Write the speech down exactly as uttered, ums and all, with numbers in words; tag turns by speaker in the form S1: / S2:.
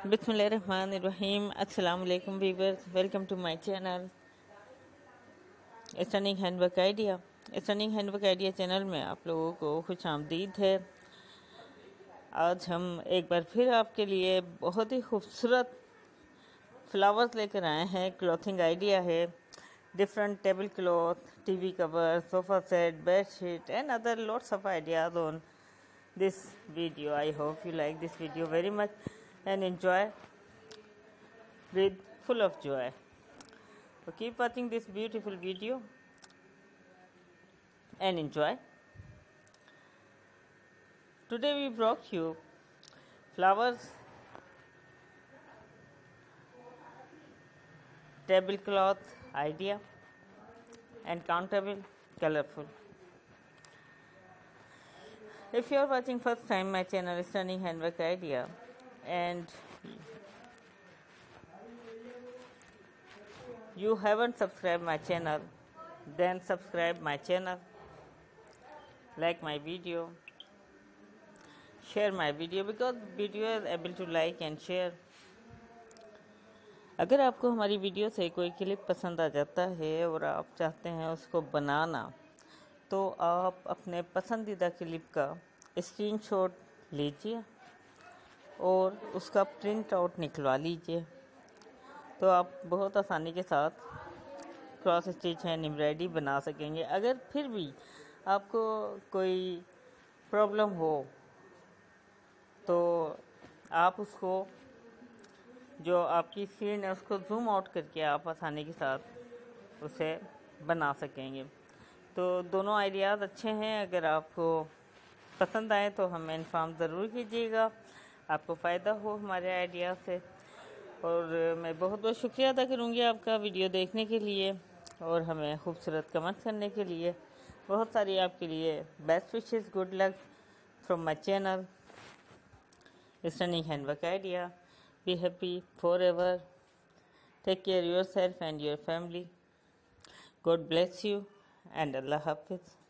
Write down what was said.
S1: बिस्मिल्लाहिर्रहमानिर्रहीम। अस्सलाम वालेकुम viewers, welcome to my channel stunning handwork idea. Stunning handwork idea channel में आप लोगों को खुश आमदीद है। आज हम एक बार फिर आपके लिए बहुत ही खूबसूरत फ्लावर्स लेकर आए हैं। क्लॉथिंग आइडिया है, different table cloth, TV cover, sofa set, bed sheet and other lots of ideas on this video. I hope you like this video very much and enjoy with full of joy. So keep watching this beautiful video and enjoy. Today we brought you flowers, tablecloth idea and countable colorful. If you are watching first time my channel Stunning Handwork Idea and you haven't subscribed my channel, then subscribe my channel, like my video, share my video because video is able to like and share. अगर आपको हमारी video से कोई clip पसंद आ जाता है और आप चाहते हैं उसको बनाना, तो आप अपने पसंदीदा क्लिप का स्क्रीनशॉट लीजिए और उसका प्रिंट आउट निकलवा लीजिए, तो आप बहुत आसानी के साथ क्रॉस स्टिच एंड एम्ब्रॉयडरी बना सकेंगे। अगर फिर भी आपको कोई प्रॉब्लम हो तो आप उसको जो आपकी स्क्रीन है उसको जूम आउट करके आप आसानी के साथ उसे बना सकेंगे। तो दोनों आइडियाज़ अच्छे हैं। अगर आपको पसंद आए तो हमें इन्फॉर्म ज़रूर कीजिएगा, आपको फ़ायदा हो हमारे आइडिया से। और मैं बहुत बहुत शुक्रिया अदा करूँगी आपका वीडियो देखने के लिए और हमें खूबसूरत कमेंट करने के लिए। बहुत सारी आपके लिए best wishes, good luck from my channel stunning handwork idea. Be happy forever. Take care yourself and your family. God bless you and Allah Hafiz.